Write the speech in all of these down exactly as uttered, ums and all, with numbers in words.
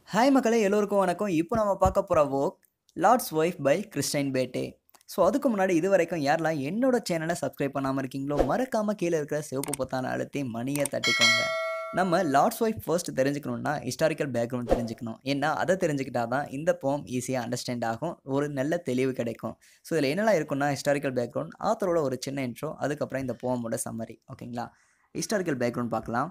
Hi மக்களே, எல்லோருக்கும் வணக்கம். இப்போ நம்ம பார்க்க போகிற work Lord's wife by Kristine Batey. So அதுக்கு முன்னாடி இது வரைக்கும் யாரெல்லாம் என்னோட சேனலை சப்ஸ்கிரைப் பண்ணாமல் இருக்கீங்களோ மறக்காமல் கீழே இருக்கிற சிவப்பு பொத்தான அழுத்தி மணியை தட்டிக்கோங்க. நம்ம லார்ட்ஸ் ஒய்ஃப் ஃபர்ஸ்ட் தெரிஞ்சுக்கணுன்னா ஹிஸ்டாரிக்கல் பேக்ரவுண்ட் தெரிஞ்சுக்கணும். ஏன்னா அதை தெரிஞ்சுக்கிட்டா தான் இந்த போம் ஈஸியாக அண்டர்ஸ்டாண்ட் ஆகும், ஒரு நல்ல தெளிவு கிடைக்கும். ஸோ இதில் என்னெல்லாம் இருக்குன்னா ஹிஸ்டாரிக்கல் பேக்ரவுண்ட், ஆத்தரோட ஒரு சின்ன இன்ட்ரோ, அதுக்கப்புறம் இந்த போமோட சம்மரி. ஓகேங்களா, ஹிஸ்டாரிக்கல் பேக்ரவுண்ட் பார்க்கலாம்.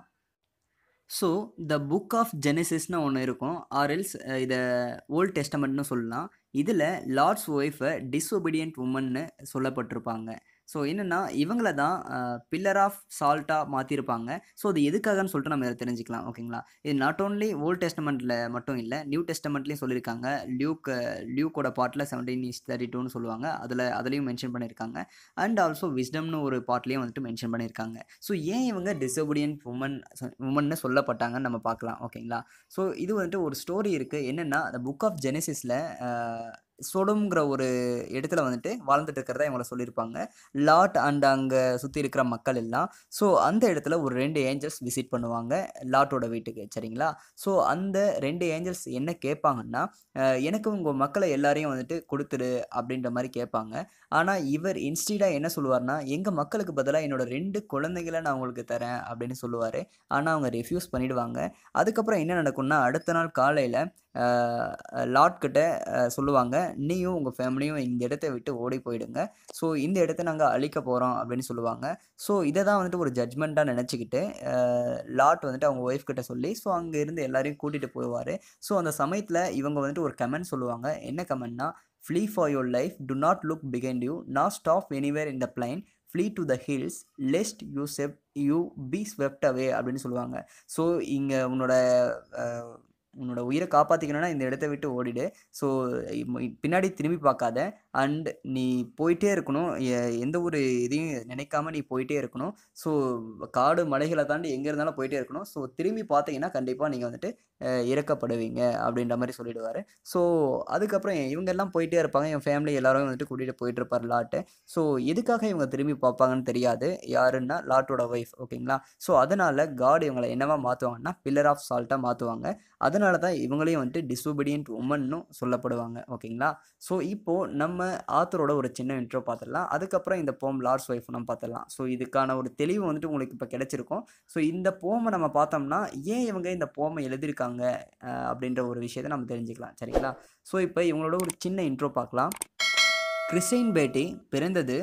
ஸோ த புக் ஆஃப் ஜெனசிஸ்னு ஒன்று இருக்கும், ஆர்எல்ஸ் இதை ஓல்ட் டெஸ்டமெண்ட்னு சொல்லலாம். இதில் லார்ட்ஸ் ஒய்ஃபை டிஸ்ஒபீடியன்ட் உமன்னு சொல்லப்பட்டிருப்பாங்க. ஸோ என்னென்னா இவங்கள தான் பில்லர் ஆஃப் சால்ட்டாக மாற்றிருப்பாங்க. ஸோ அது எதுக்காகன்னு சொல்லிட்டு நம்ம இதை தெரிஞ்சுக்கலாம். ஓகேங்களா, இது நாட் ஓன்லி ஓல்ட் டெஸ்டமெண்ட்டில் மட்டும் இல்லை, நியூ டெஸ்டமெண்ட்லேயும் சொல்லியிருக்காங்க. லியூக் லியூக்கோட பாட்டில் செவன்டீன் இஸ் தேர்ட்டி டூன்னு சொல்லுவாங்க, அதில் அதுலேயும் மென்ஷன் பண்ணியிருக்காங்க. அண்ட் ஆல்சோ விஸ்டம்னு ஒரு பாட்லேயும் வந்துட்டு மென்ஷன் பண்ணியிருக்காங்க. ஸோ ஏன் இவங்க டிசோபீடியன்ட் உமன் உமன்னு சொல்லப்பட்டாங்கன்னு நம்ம பார்க்கலாம். ஓகேங்களா, ஸோ இது வந்துட்டு ஒரு ஸ்டோரி இருக்குது. என்னென்னா அந்த புக் ஆஃப் ஜெனசிஸில் சோடோம்ங்கிற ஒரு இடத்துல வந்துட்டு வாழ்ந்துட்டு இருக்கிறதா இவங்களை சொல்லியிருப்பாங்க, லாட் அண்ட் அங்கே சுற்றி இருக்கிற மக்கள் எல்லாம். ஸோ அந்த இடத்துல ஒரு ரெண்டு ஏஞ்சல்ஸ் விசிட் பண்ணுவாங்க லாட்டோட வீட்டுக்கு. சரிங்களா, ஸோ அந்த ரெண்டு ஏஞ்சல்ஸ் என்ன கேட்பாங்கன்னா, எனக்கு உங்கள் மக்களை எல்லாரையும் வந்துட்டு கொடுத்துடு அப்படின்ற மாதிரி கேட்பாங்க. ஆனால் இவர் இன்ஸ்டீடாக என்ன சொல்லுவார்னா, எங்கள் மக்களுக்கு பதிலாக என்னோட ரெண்டு குழந்தைகளை நான் உங்களுக்கு தரேன் அப்படின்னு சொல்லுவார். ஆனால் அவங்க ரெஃப்யூஸ் பண்ணிவிடுவாங்க. அதுக்கப்புறம் என்ன நடக்கும்னா, அடுத்த நாள் காலையில் லாட்கிட்ட சொல்லுவாங்க, நீயும் உங்கள் ஃபேமிலியும் இந்த இடத்த விட்டு ஓடி போயிடுங்க, ஸோ இந்த இடத்த நாங்கள் அழிக்க போகிறோம் அப்படின்னு சொல்லுவாங்க. ஸோ இதை தான் வந்துட்டு ஒரு ஜட்மெண்ட்டாக நினச்சிக்கிட்டு லாட் வந்துட்டு அவங்க ஒய்ஃப் கிட்ட சொல்லி ஸோ அங்கே இருந்து எல்லாரையும் கூட்டிகிட்டு போயிடுவார். ஸோ அந்த சமயத்தில் இவங்க வந்துட்டு ஒரு கமெண்ட் சொல்லுவாங்க. என்ன கமெண்ட்னா, flee for your life, do not look behind you, nor stop anywhere in the plain, flee to the hills, lest you swept, you be swept away அப்படின்னு சொல்லுவாங்க. ஸோ இங்கே உன்னோட உன்னோட உயிரை காப்பாற்றிக்கணும்னா இந்த இடத்த விட்டு ஓடிடு, ஸோ பின்னாடி திரும்பி பார்க்காத, அண்ட் நீ போயிட்டே இருக்கணும், எந்த ஒரு இதையும் நினைக்காம நீ போயிட்டே இருக்கணும். ஸோ காடு மலைகளை தாண்டி எங்கே இருந்தாலும் போயிட்டே இருக்கணும். ஸோ திரும்பி பார்த்தீங்கன்னா கண்டிப்பாக நீங்கள் வந்துட்டு இறக்கப்படுவீங்க அப்படின்ற மாதிரி சொல்லிடுவார். ஸோ அதுக்கப்புறம் இவங்க எல்லாம் போயிட்டே இருப்பாங்க, என் ஃபேமிலி எல்லாரும் வந்துட்டு கூட்டிகிட்டு போயிட்டு இருப்பார் லாட்டு. ஸோ எதுக்காக இவங்க திரும்பி பார்ப்பாங்கன்னு தெரியாது, யாருன்னா லாட்டோட ஒய்ஃப். ஓகேங்களா, ஸோ அதனால் காட் இவங்களை என்னவா மாற்றுவாங்கன்னா பில்லர் ஆஃப் சால்ட்டாக மாற்றுவாங்க. அதனால தான் இவங்களையும் வந்துட்டு டிசோபீடியன்ட் உமன்னு சொல்லப்படுவாங்க. ஓகேங்களா, ஸோ இப்போது நம்ம ஆத்தரோட ஒரு சின்ன இன்ட்ரோ பார்த்துடலாம். அதுக்கப்புறம் இந்த போம் லார்ட்ஸ் ஒய்ஃப் நம்ம பார்த்துடலாம். ஸோ இதுக்கான ஒரு தெளிவு வந்துட்டு உங்களுக்கு இப்போ கிடைச்சிருக்கும். ஸோ இந்த போமை நம்ம பார்த்தோம்னா ஏன் இவங்க இந்த போமை எழுதியிருக்காங்க அப்படின்ற ஒரு விஷயத்தை நம்ம தெரிஞ்சுக்கலாம். சரிங்களா, ஸோ இப்போ இவங்களோட ஒரு சின்ன இன்ட்ரோ பார்க்கலாம். கிறிஸ்டைன் பேட்டி பிறந்தது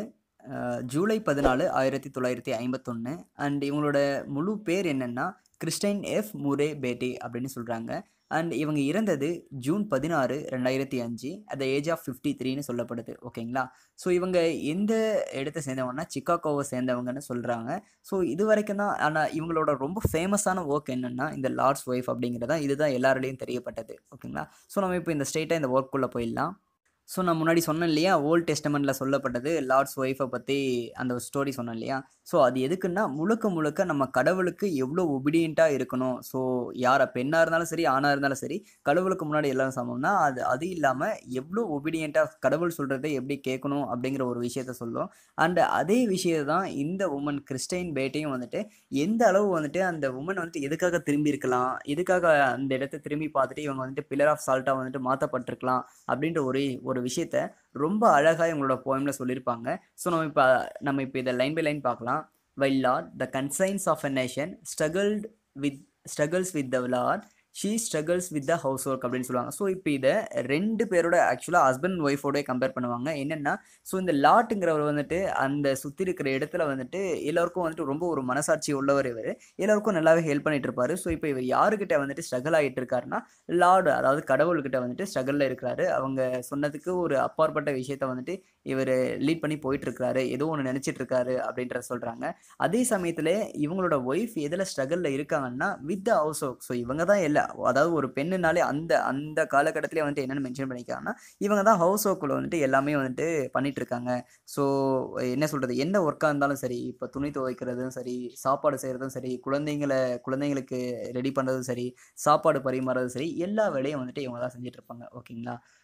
ஜூலை பதினாலு ஆயிரத்தி தொள்ளாயிரத்தி ஐம்பத்தொன்று. அண்ட் இவங்களோட முழு பேர் என்னென்னா கிறிஸ்டைன் எஃப் முரே பேட்டி அப்படின்னு சொல்கிறாங்க. அண்ட் இவங்க இறந்தது ஜூன் பதினாறு ரெண்டாயிரத்தி அஞ்சு at the age of fifty த்ரீன்னு சொல்லப்படுது. ஓகேங்களா, ஸோ இவங்க எந்த இடத்த சேர்ந்தவங்கன்னா சிக்காகோவை சேர்ந்தவங்கன்னு சொல்கிறாங்க. ஸோ இது வரைக்கும் தான். ஆனால் இவங்களோட ரொம்ப ஃபேமஸான ஒர்க் என்னென்னா இந்த லார்ட்ஸ் ஒய்ஃப் அப்படிங்கிறதா, இதுதான் எல்லாருடையும் தெரியப்பட்டது. ஓகேங்களா, ஸோ நம்ம இப்போ இந்த ஸ்ட்ரெயிட்டாக இந்த ஒர்க்குள்ளே போயிடலாம். ஸோ நான் முன்னாடி சொன்னேன் இல்லையா, ஓல்ட் டெஸ்டமெண்ட்டில் சொல்லப்பட்டது லார்ட்ஸ் ஒய்ஃபை பற்றி அந்த ஸ்டோரி சொன்னேன் இல்லையா. ஸோ அது எதுக்குன்னா முழுக்க முழுக்க நம்ம கடவுளுக்கு எவ்வளோ ஒபீடியண்ட்டாக இருக்கணும். ஸோ யாரை பெண்ணாக இருந்தாலும் சரி ஆணாக இருந்தாலும் சரி கடவுளுக்கு முன்னாடி எல்லாரும் சமம்னா அது அது இல்லாமல் எவ்வளோ ஒபீடியண்ட்டாக கடவுள் சொல்கிறத எப்படி கேட்கணும் அப்படிங்கிற ஒரு விஷயத்த சொல்லும். அண்ட் அதே விஷயத்தை தான் இந்த உமன் கிறிஸ்டைன் பேட்டையும் வந்துட்டு எந்த அளவு வந்துட்டு அந்த உமன் வந்துட்டு எதுக்காக திரும்பி இருக்கலாம், எதுக்காக அந்த இடத்த திரும்பி பார்த்துட்டு இவங்க வந்துட்டு பில்லர் ஆஃப் சால்ட்டாக வந்துட்டு மாற்றப்பட்டிருக்கலாம் அப்படின்ற ஒரு ஒரு விஷயத்த ரொம்ப அழகாக இவங்களோட போயம்ல சொல்லியிருப்பாங்க. ஸோ நம்ம இப்போ நம்ம இப்போ இதை லைன் பை லைன் பார்க்கலாம். While Lord, the conscience of a nation struggled with struggles with the Lord, she struggles with the housework அப்படின்னு சொல்லுவாங்க. ஸோ இப்போ இதை ரெண்டு பேரோட ஆக்சுவலாக ஹஸ்பண்ட் அண்ட் ஒய்ஃபோட கம்பேர் பண்ணுவாங்க. என்னென்னா, ஸோ இந்த லாட்டுங்கிறவர் வந்துட்டு அந்த சுற்றி இருக்கிற இடத்துல வந்துட்டு எல்லாருக்கும் வந்துட்டு ரொம்ப ஒரு மனசாட்சி உள்ளவர். இவர் எல்லாருக்கும் நல்லாவே ஹெல்ப் பண்ணிட்டு இருப்பாரு. ஸோ இப்போ இவர் யாருக்கிட்ட வந்துட்டு ஸ்ட்ரகிள் ஆகிட்டு இருக்காருன்னா லார்டு, அதாவது கடவுள்கிட்ட வந்துட்டு ஸ்ட்ரகிளில் இருக்கிறாரு. அவங்க சொன்னதுக்கு ஒரு அப்பாற்பட்ட விஷயத்த வந்துட்டு இவர் லீட் பண்ணி போயிட்டு இருக்காரு, ஏதோ ஒன்று நினச்சிட்டு இருக்காரு அப்படின்றத சொல்கிறாங்க. அதே சமயத்தில் இவங்களோட ஒய்ஃப் எதில் ஸ்ட்ரகிளில் இருக்காங்கன்னா with the house work. So இவங்க தான் எல்லா, அதாவது ஒரு பெண்ணுனாலே அந்த அந்த காலகட்டத்திலே வந்துட்டு என்னென்னு மென்ஷன் பண்ணிக்காங்கன்னா இவங்க தான் ஹவுஸ் ஒர்க்கில் வந்துட்டு எல்லாமே வந்துட்டு பண்ணிட்டு இருக்காங்க. ஸோ என்ன சொல்கிறது, எந்த ஒர்க்காக இருந்தாலும் சரி, இப்போ துணி துவைக்கிறதும் சரி, சாப்பாடு செய்கிறதும் சரி, குழந்தைங்களை குழந்தைங்களுக்கு ரெடி பண்ணுறதும் சரி, சாப்பாடு பரிமாறதும் சரி, எல்லா வேலையும் வந்துட்டு இவங்க தான் செஞ்சுட்டு இருப்பாங்க. ஓகேங்களா,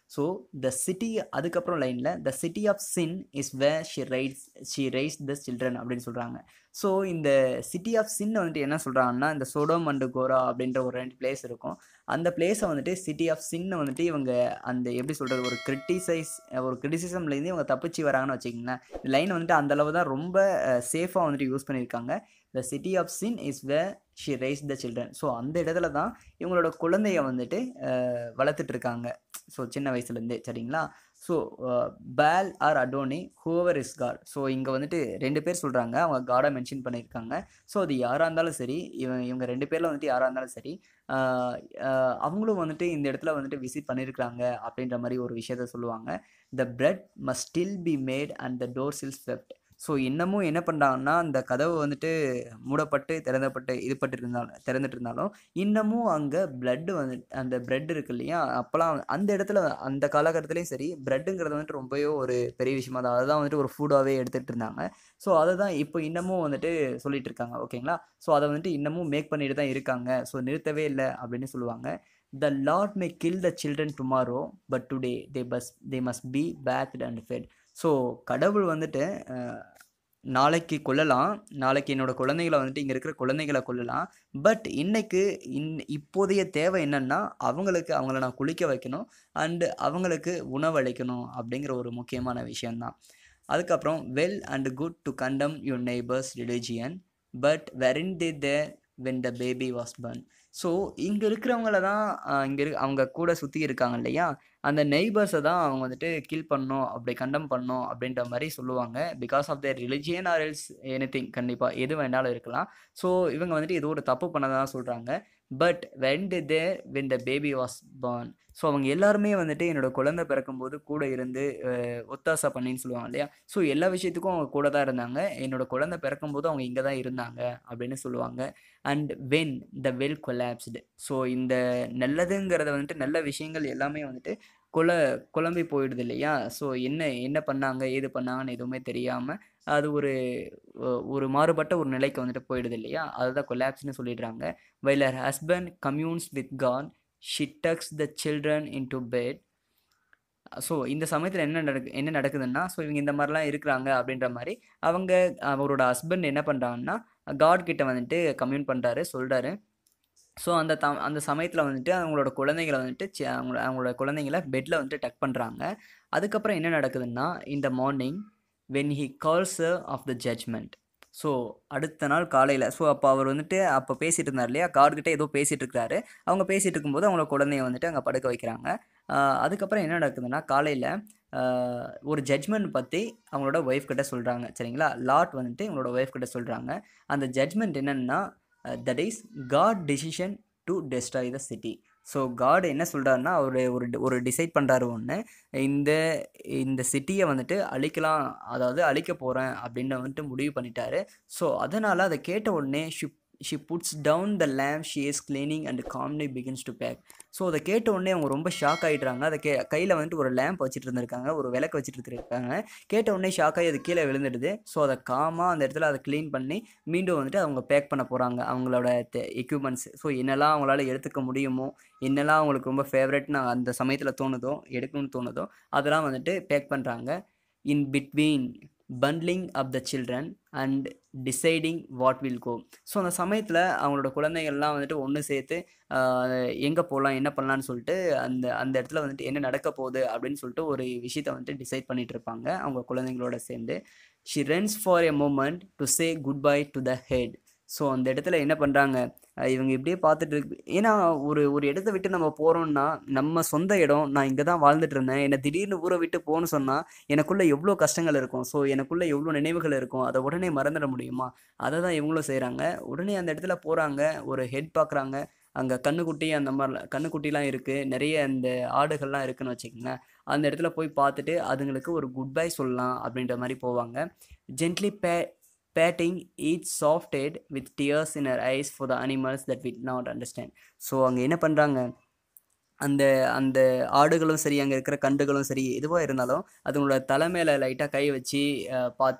ஸோ த சிட்டி அதுக்கப்புறம் லைனில் the city of sin is where she rise she rise the children அப்படின்னு சொல்கிறாங்க. ஸோ இந்த சிட்டி ஆஃப் சின் வந்துட்டு என்ன சொல்கிறாங்கன்னா இந்த சோடோம் அண்டு கோரா அப்படின்ற ஒரு ரெண்டு பிளேஸ் இருக்கும். அந்த பிளேஸை வந்துட்டு சிட்டி ஆஃப் சின்னை வந்துட்டு இவங்க அந்த எப்படி சொல்கிறது ஒரு கிரிட்டிசைஸ் ஒரு கிரிட்டிசிசம்லேருந்து இவங்க தப்பிச்சு வராங்கன்னு வச்சுக்கிங்களேன். இந்த லைன் வந்துட்டு அந்தளவு தான் ரொம்ப சேஃபாக வந்துட்டு யூஸ் பண்ணியிருக்காங்க. The city of sin is where she rise the children. So அந்த இடத்துல தான் இவங்களோட குழந்தைய வந்துட்டு வளர்த்துட்டு இருக்காங்க. ஸோ சின்ன வயசுலேருந்தே சரிங்களா. So Baal or Adonai whoever is God. So இங்கே வந்துட்டு ரெண்டு பேர் சொல்கிறாங்க, அவங்க காடை மென்ஷன் பண்ணியிருக்காங்க. ஸோ அது யாராக இருந்தாலும் சரி, இவன் இவங்க ரெண்டு பேரில் வந்துட்டு யாராக இருந்தாலும் சரி, அவங்களும் வந்துட்டு இந்த இடத்துல வந்துட்டு விசிட் பண்ணியிருக்கிறாங்க அப்படின்ற மாதிரி ஒரு விஷயத்த சொல்லுவாங்க. The bread must still be made and the door still swept. So இன்னமும் என்ன பண்ணுறாங்கன்னா அந்த கதவு வந்துட்டு மூடப்பட்டு திறந்தப்பட்டு இது பட்டு இருந்தாலும் திறந்துட்டு இருந்தாலும் இன்னமும் அங்கே பிளட்டு வந்து அந்த பிரெட் இருக்கு இல்லையா, அப்போலாம் அந்த இடத்துல அந்த காலகட்டத்துலேயும் சரி பிரெட்டுங்கிறது வந்துட்டு ரொம்பவே ஒரு பெரிய விஷயமா தான், அதுதான் வந்துட்டு ஒரு ஃபுட்டாகவே எடுத்துகிட்டு இருந்தாங்க. ஸோ அதை தான் இப்போ இன்னமும் வந்துட்டு சொல்லிட்டு இருக்காங்க. ஓகேங்களா. ஸோ அதை வந்துட்டு இன்னமும் மேக் பண்ணிட்டு தான் இருக்காங்க. ஸோ நிறுத்தவே இல்லை அப்படின்னு சொல்லுவாங்க. The Lord may kill the children tomorrow but today they பஸ் they must be bathed and fed. So கடவுள் வந்துட்டு நாளைக்கு கொல்லலாம், நாளைக்கு என்னோட குழந்தைகளை வந்துட்டு இங்கே இருக்கிற குழந்தைகளை கொல்லலாம். பட் இன்னைக்கு இன் இப்போதைய தேவை என்னன்னா அவங்களுக்கு அவங்கள நான் குளிக்க வைக்கணும் அண்டு அவங்களுக்கு உணவளிக்கணும் அப்படிங்கிற ஒரு முக்கியமான விஷயந்தான். அதுக்கப்புறம் well and good to condemn your neighbours religion but weren't they there when the baby was born. So இங்கே இருக்கிறவங்கள தான் இங்கே இரு அவங்க கூட சுற்றி இருக்காங்க இல்லையா, அந்த நெய்பர்ஸை தான் அவங்க வந்துட்டு கில் பண்ணணும், அப்படி கண்டம் பண்ணணும் அப்படின்ற மாதிரி சொல்லுவாங்க. Because of their religion or else anything, கண்டிப்பாக எது வேணாலும் இருக்கலாம். ஸோ இவங்க வந்துட்டு ஏதோ ஒரு தப்பு பண்ணதான் சொல்கிறாங்க. But when the there when the baby was born. So அவங்க எல்லாருமே வந்துட்டு என்னோட குழந்தை பிறக்கும்போது கூட இருந்து ஒத்தாசா பண்ணின்னு சொல்லுவாங்க இல்லையா. ஸோ எல்லா விஷயத்துக்கும் அவங்க கூட தான் இருந்தாங்க. என்னோட குழந்தை பிறக்கும்போது அவங்க இங்கே தான் இருந்தாங்க அப்படின்னு சொல்லுவாங்க. And when the well collapsed. So இந்த நல்லதுங்கிறத வந்துட்டு நல்ல விஷயங்கள் எல்லாமே வந்துட்டு குல குழம்பி போயிடுது இல்லையா. ஸோ என்ன என்ன பண்ணாங்க ஏது பண்ணாங்கன்னு எதுவுமே தெரியாமல் அது ஒரு ஒரு மாறுபட்ட ஒரு நிலைக்கு வந்துட்டு போயிடுது இல்லையா, அதுதான் கொலாப்ஸ்னு சொல்லிடுறாங்க. While her husband communes with God she tucks the children in to bed. So இந்த சமயத்தில் என்ன நடக்கு என்ன நடக்குதுன்னா, ஸோ இவங்க இந்த மாதிரிலாம் இருக்கிறாங்க அப்படின்ற மாதிரி அவங்க அவரோட ஹஸ்பண்ட் என்ன பண்ணுறாங்கன்னா காட் கிட்ட வந்துட்டு கம்யூன் பண்ணுறாரு, சொல்கிறாரு. ஸோ அந்த த அந்த சமயத்தில் வந்துட்டு அவங்களோட குழந்தைங்களை வந்துட்டு அவங்களோட அவங்களோட குழந்தைங்களை பெட்டில் வந்துட்டு டக் பண்ணுறாங்க. அதுக்கப்புறம் என்ன நடக்குதுன்னா இந்த morning when he calls of the judgement. So அடுத்த நாள் காலையில், ஸோ அப்போ அவர் வந்துட்டு அப்போ பேசிகிட்டு இருந்தார் இல்லையா, கார்கிட்ட ஏதோ பேசிகிட்டு இருக்கிறாரு. அவங்க பேசிகிட்டு இருக்கும்போது அவங்களோட குழந்தைய வந்துட்டு அங்கே படுக்க வைக்கிறாங்க. அதுக்கப்புறம் என்ன நடக்குதுன்னா காலையில் ஒரு ஜட்ஜ்மெண்ட் பற்றி அவங்களோட ஒய்ஃப் கிட்ட சொல்கிறாங்க. சரிங்களா. லார்ட் வந்துட்டு அவங்களோட ஒய்ஃப் கிட்ட சொல்கிறாங்க. அந்த ஜட்ஜ்மெண்ட் என்னென்னா that is God decision to destroy the city. So God என்ன சொல்கிறாருன்னா அவர் ஒரு ஒரு டிசைட் பண்ணுறாரு ஒன்று, இந்த இந்த சிட்டியை வந்துட்டு அழிக்கலாம், அதாவது அழிக்க போகிறேன் அப்படின்னு வந்துட்டு முடிவு பண்ணிட்டாரு. ஸோ அதனால் அதை கேட்ட உடனே ship she puts down the lamp she is cleaning and calmly begins to pack. So அதை கேட்ட உடனே அவங்க ரொம்ப ஷாக் ஆகிடுறாங்க. அதை கே கையில் வந்துட்டு ஒரு லேம்ப் வச்சுட்டு இருந்திருக்காங்க, ஒரு விளக்கு வச்சுட்டு இருக்காங்க. கேட்ட உடனே ஷாக் ஆகி அது கீழே விழுந்துடுது. ஸோ அதை காமாக அந்த இடத்துல அதை க்ளீன் பண்ணி மீண்டும் வந்துட்டு அவங்க பேக் பண்ண போகிறாங்க அவங்களோட எக்யூப்மெண்ட்ஸ். ஸோ என்னெல்லாம் அவங்களால எடுத்துக்க முடியுமோ, என்னெல்லாம் அவங்களுக்கு ரொம்ப ஃபேவரட்னு அந்த சமயத்தில் தோணுதோ, எடுக்கணும்னு தோணுதோ அதெல்லாம் வந்துட்டு பேக் பண்ணுறாங்க. In between bundling up the children and deciding what will go. So அந்த சமயத்தில் அவங்களோட குழந்தைகள்லாம் வந்துட்டு ஒன்று சேர்த்து எங்கே போகலாம் என்ன பண்ணலான்னு சொல்லிட்டு அந்த அந்த இடத்துல வந்துட்டு என்ன நடக்க போகுது அப்படின்னு சொல்லிட்டு ஒரு விஷயத்தை வந்துட்டு டிசைட் பண்ணிட்டு இருப்பாங்க அவங்க குழந்தைங்களோட சேர்ந்து. She runs for a moment to say goodbye to the herd. So அந்த இடத்துல என்ன பண்ணுறாங்க, இவங்க இப்படியே பார்த்துட்டு இருக்கு. ஏன்னா ஒரு ஒரு இடத்த விட்டு நம்ம போகிறோம்னா நம்ம சொந்த இடம், நான் இங்கே தான் வாழ்ந்துட்டு இருந்தேன், என்னை திடீர்னு ஊரை விட்டு போகணுன்னு சொன்னால் எனக்குள்ளே எவ்வளோ கஷ்டங்கள் இருக்கும், ஸோ எனக்குள்ளே எவ்வளோ நினைவுகள் இருக்கும், அதை உடனே மறந்துட முடியுமா, அதை தான் இவங்களும் செய்கிறாங்க. உடனே அந்த இடத்துல போகிறாங்க, ஒரு ஹெட் பார்க்குறாங்க, அங்கே கண்ணுக்குட்டி அந்த மாதிரிலாம் கண்ணுக்குட்டிலாம் இருக்குது, நிறைய அந்த ஆடுகள்லாம் இருக்குதுன்னு வச்சுக்கோங்க. அந்த இடத்துல போய் பார்த்துட்டு அதுங்களுக்கு ஒரு குட் பை சொல்லலாம் அப்படின்ற மாதிரி போவாங்க. Gently pay patting each soft head with tears in her eyes for the animals that we not understand. So அங்கே என்ன பண்ணுறாங்க, அந்த அந்த ஆடுகளும் சரி அங்கே இருக்கிற கண்டுகளும் சரி எதுவாக இருந்தாலும் அதுங்களோட தலைமையில் லைட்டாக கை வச்சு பார்த்து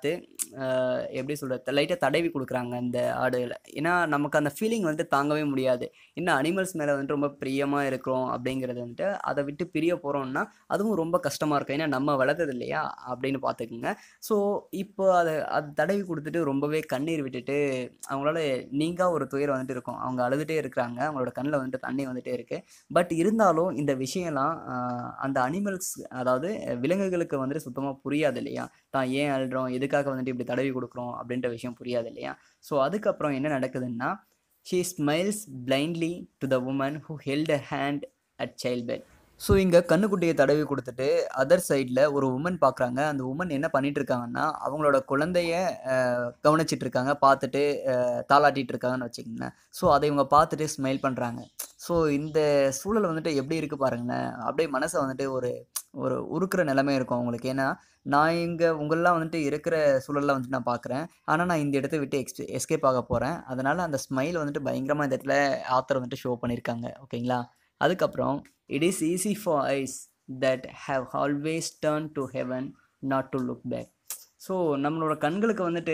எப்படி சொல்கிறது, லைட்டாக தடவி கொடுக்குறாங்க அந்த ஆடுகளை. ஏன்னா நமக்கு அந்த ஃபீலிங் வந்துட்டு தாங்கவே முடியாது. இன்னும் அனிமல்ஸ் மேலே வந்துட்டு ரொம்ப பிரியமாக இருக்கிறோம் அப்படிங்கிறது வந்துட்டு அதை விட்டு பிரிய போகிறோம்னா அதுவும் ரொம்ப கஷ்டமாக இருக்கும். ஏன்னா நம்ம வளர்த்தது இல்லையா அப்படின்னு பார்த்துக்குங்க. ஸோ இப்போ அதை அது தடவி கொடுத்துட்டு ரொம்பவே கண்ணீர் விட்டுட்டு அவங்களால நீங்கா ஒரு துயரம் வந்துட்டு இருக்கும். அவங்க அழுதுகிட்டே இருக்கிறாங்க, அவங்களோட கண்ணில் வந்துட்டு தண்ணி வந்துட்டே இருக்குது. பட் இருந்தாலும் இந்த விஷயம்லாம் அந்த அனிமல்ஸ், அதாவது விலங்குகளுக்கு வந்துட்டு சுத்தமாக புரியாது இல்லையா. தான் ஏன் அழுறோம், எதுக்காக வந்துட்டு இப்படி தடவி கொடுக்குறோம் அப்படின்ற விஷயம் புரியாது இல்லையா. ஸோ அதுக்கப்புறம் என்ன நடக்குதுன்னா, she smiles blindly to the woman who held a hand at childbed. So இங்கே கண்ணுக்குட்டியை தடவி கொடுத்துட்டு அதர் சைடில் ஒரு உமன் பார்க்குறாங்க. அந்த உமன் என்ன பண்ணிட்டு இருக்காங்கன்னா அவங்களோட குழந்தைய கவனிச்சிட்டு இருக்காங்க, பார்த்துட்டு தாளாட்டிட்டு இருக்காங்கன்னு வச்சுக்கோங்களேன். ஸோ அதை இவங்க பார்த்துட்டு ஸ்மைல் பண்ணுறாங்க. ஸோ இந்த சூழல் வந்துட்டு எப்படி இருக்குது பாருங்களேன். அப்படியே மனசை வந்துட்டு ஒரு ஒரு உருக்குற நிலைமை இருக்கும் அவங்களுக்கு. ஏன்னா நான் இங்கே உங்களெலாம் வந்துட்டு இருக்கிற சூழலில் வந்துட்டு நான் பார்க்குறேன், ஆனால் நான் இந்த இடத்த விட்டு எக்ஸ் எஸ்கேப் ஆக போகிறேன். அதனால் அந்த ஸ்மைல் வந்துட்டு பயங்கரமாக இந்த இடத்துல ஆத்தர் வந்துட்டு ஷோ பண்ணியிருக்காங்க. ஓகேங்களா. அதுக்கப்புறம் it is easy for eyes that have always turn to heaven not to look back. So நம்மளோட கண்களுக்கு வந்துட்டு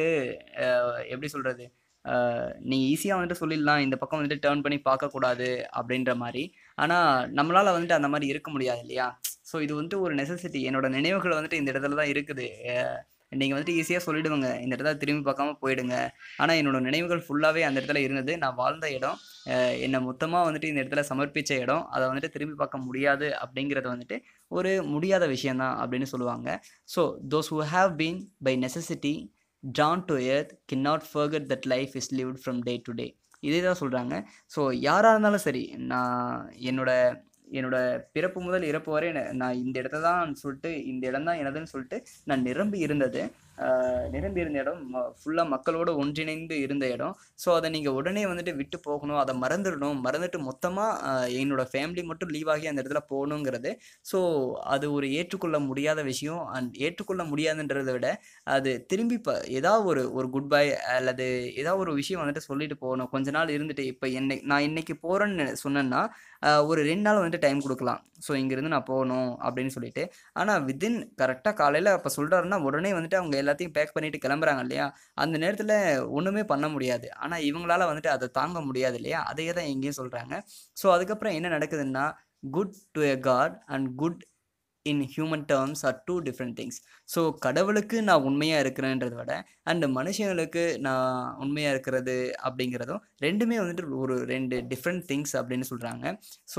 எப்படி சொல்கிறது, நீங்கள் ஈஸியாக வந்துட்டு சொல்லிடலாம் இந்த பக்கம் வந்துட்டு டேர்ன் பண்ணி பார்க்கக்கூடாது அப்படின்ற மாதிரி. ஆனால் நம்மளால் வந்துட்டு அந்த மாதிரி இருக்க முடியாது இல்லையா. ஸோ இது வந்துட்டு ஒரு நெசசிட்டி. என்னோட நினைவுகள் வந்துட்டு இந்த இடத்துல தான் இருக்குது. நீங்கள் வந்துட்டு ஈஸியாக சொல்லிவிடுவாங்க இந்த இடத்துல திரும்பி பார்க்காம போயிடுங்க. ஆனால் என்னோட நினைவுகள் ஃபுல்லாகவே அந்த இடத்துல இருந்தது. நான் வாழ்ந்த இடம், என்னை மொத்தமாக வந்துட்டு இந்த இடத்துல சமர்ப்பித்த இடம், அதை வந்துட்டு திரும்பி பார்க்க முடியாது அப்படிங்கிறது வந்துட்டு ஒரு முடியாத விஷயந்தான் அப்படின்னு சொல்லுவாங்க. So those who have been by necessity drawn to earth cannot forget that life is lived from day to day. இதே தான் சொல்கிறாங்க. ஸோ யாராக இருந்தாலும் சரி, நான் என்னோட என்னோட பிறப்பு முதல் இறப்பு வரை நான் இந்த இடத்த தான் சொல்லிட்டு, இந்த இடம் தான் எனதுன்னு சொல்லிட்டு நான் நிரம்பி இருந்தது. நிரம்பி இருந்த இடம், ஃபுல்லாக மக்களோடு ஒன்றிணைந்து இருந்த இடம். ஸோ அதை நீங்கள் உடனே வந்துட்டு விட்டு போகணும், அதை மறந்துடணும், மறந்துட்டு மொத்தமாக என்னோடய ஃபேமிலி மட்டும் லீவ் ஆகி அந்த இடத்துல போகணுங்கிறது. ஸோ அது ஒரு ஏற்றுக்கொள்ள முடியாத விஷயம். அண்ட் ஏற்றுக்கொள்ள முடியாதுன்றதை விட அது திரும்பி இப்போ ஏதாவது ஒரு ஒரு குட் பை அல்லது ஏதாவது ஒரு விஷயம் வந்துட்டு சொல்லிட்டு போகணும். கொஞ்ச நாள் இருந்துட்டு இப்போ என்னை நான் இன்னைக்கு போகிறேன்னு சொன்னேன்னா ஒரு ரெண்டு நாள் வந்துட்டு டைம் கொடுக்கலாம். ஸோ இங்கேருந்து நான் போகணும் அப்படின்னு சொல்லிட்டு. ஆனால் வித்தின் கரெக்டாக காலையில் அப்போ சொல்கிறாருன்னா உடனே வந்துட்டு அவங்க எல்லாத்தையும் பேக் பண்ணிட்டு கிளம்புறாங்க இல்லையா. அந்த நேரத்தில் ஒன்றுமே பண்ண முடியாது. ஆனால் இவங்களால வந்துட்டு அதை தாங்க முடியாது இல்லையா. அதையே தான் எங்கேயும் சொல்கிறாங்க. ஸோ அதுக்கப்புறம் என்ன நடக்குதுன்னா, good to a God and good in human terms are two different things. So கடவுளுக்கு நான் உண்மையாக இருக்கிறேன்றதை விட அண்டு மனுஷங்களுக்கு நான் உண்மையாக இருக்கிறது அப்படிங்கிறதும் ரெண்டுமே வந்துட்டு ஒரு ரெண்டு டிஃப்ரெண்ட் திங்ஸ் அப்படின்னு சொல்கிறாங்க. ஸோ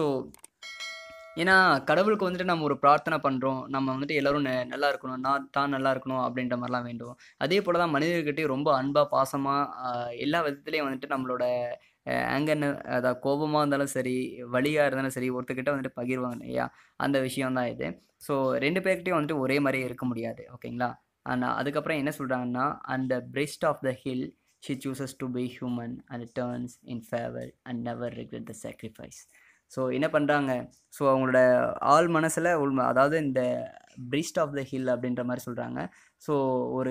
ஏன்னா கடவுளுக்கு வந்துட்டு நம்ம ஒரு பிரார்த்தனை பண்ணுறோம், நம்ம வந்துட்டு எல்லோரும் நெ நல்லா இருக்கணும், நான் தான் நல்லா இருக்கணும் அப்படின்ற மாதிரிலாம் வேண்டுவோம். அதே போல் தான் மனிதர்கிட்டையும் ரொம்ப அன்பாக பாசமாக எல்லா விதத்துலேயும் வந்துட்டு நம்மளோட ஆங்கர்னு, அதாவது கோபமாக இருந்தாலும் சரி, வலியாக இருந்தாலும் சரி, ஒருத்தர்கிட்ட வந்துட்டு பகிர்வாங்க இல்லையா. அந்த விஷயம் தான் இது. ஸோ ரெண்டு பேர்கிட்டையும் வந்துட்டு ஒரே மாதிரியே இருக்க முடியாது. ஓகேங்களா. ஆனால் அதுக்கப்புறம் என்ன சொல்கிறாங்கன்னா, அந்த breast of the hill she chooses to be human and turns in favor and never regret the sacrifice. So என்ன பண்ணுறாங்க, ஸோ அவங்களோட ஆள் மனசில் உள்ம, அதாவது இந்த breast of the hill அப்படின்ற மாதிரி சொல்கிறாங்க. ஸோ ஒரு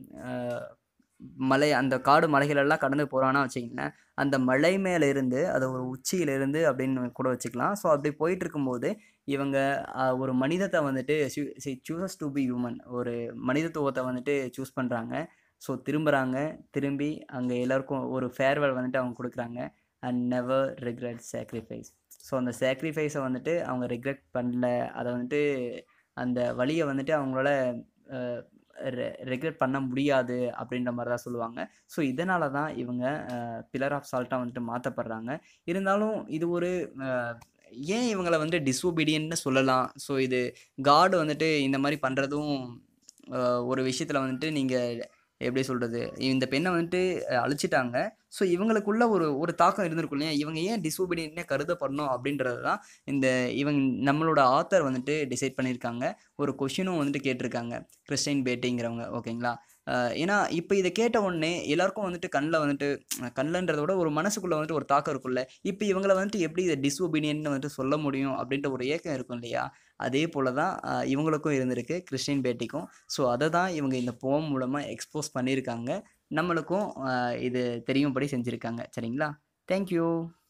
மலை, அந்த காடு மலைகளெல்லாம் கடந்து போகிறான்னா வச்சிங்களேன், அந்த மலை மேலே இருந்து அது ஒரு உச்சியிலிருந்து அப்படின்னு கூட வச்சுக்கலாம். ஸோ அப்படி போயிட்டு இருக்கும்போது இவங்க ஒரு மனிதத்தை வந்துட்டு சூசஸ் டு பி ஹியூமன், ஒரு மனிதத்துவத்தை வந்துட்டு சூஸ் பண்ணுறாங்க. ஸோ திரும்புகிறாங்க, திரும்பி அங்கே எல்லாருக்கும் ஒரு ஃபேர்வெல் வந்துட்டு அவங்க கொடுக்குறாங்க. And never regret sacrifice. So அந்த சாக்ரிஃபைஸை வந்துட்டு அவங்க ரிக்ரெட் பண்ணல, அதை வந்துட்டு அந்த வழியை வந்துட்டு அவங்களால ரெக்ரெட் பண்ண முடியாது அப்படின்ற மாதிரி தான் சொல்லுவாங்க. ஸோ இதனால தான் இவங்க பில்லர் ஆஃப் சால்ட்டாக வந்துட்டு மாற்றப்படுறாங்க. இருந்தாலும் இது ஒரு ஏன் இவங்களை வந்து டிஸ்ஒபீடியன்ட்னு சொல்லலாம். ஸோ இது காட் வந்துட்டு இந்த மாதிரி பண்ணுறதும் ஒரு விஷயத்தில் வந்துட்டு நீங்கள் எப்படி சொல்கிறது, இந்த பெண்ணை வந்துட்டு அழிச்சிட்டாங்க. ஸோ இவங்களுக்குள்ள ஒரு ஒரு தாக்கம் இருந்திருக்கும் இல்லையா. இவங்க ஏன் டிஸ்ஒபீடியன்ட்னே கருதப்படணும் அப்படின்றது தான் இந்த இவங்க நம்மளோட ஆத்தர் வந்துட்டு டிசைட் பண்ணியிருக்காங்க. ஒரு கொஷினும் வந்துட்டு கேட்டிருக்காங்க கிறிஸ்டைன் பேட்டிங்கிறவங்க. ஓகேங்களா. ஏன்னா இப்போ இதை கேட்ட உடனே எல்லாருக்கும் வந்துட்டு கண்ணில் வந்துட்டு கண்ணில்ன்றத விட ஒரு மனசுக்குள்ளே வந்துட்டு ஒரு தாக்கம் இருக்குல்ல. இப்போ இவங்களை வந்துட்டு எப்படி இதை டிஸ்ஒபீடியன்ட்னு வந்துட்டு சொல்ல முடியும் அப்படின்ற ஒரு ஏக்கம் இருக்கும் இல்லையா. அதே போல் தான் இவங்களுக்கும் இருந்திருக்கு, கிறிஸ்டின் பேட்டிக்கும். ஸோ அதை தான் இவங்க இந்த போம் மூலமாக எக்ஸ்போஸ் பண்ணியிருக்காங்க, நம்மளுக்கும் இது தெரியும்படி செஞ்சுருக்காங்க. சரிங்களா. தேங்க்யூ.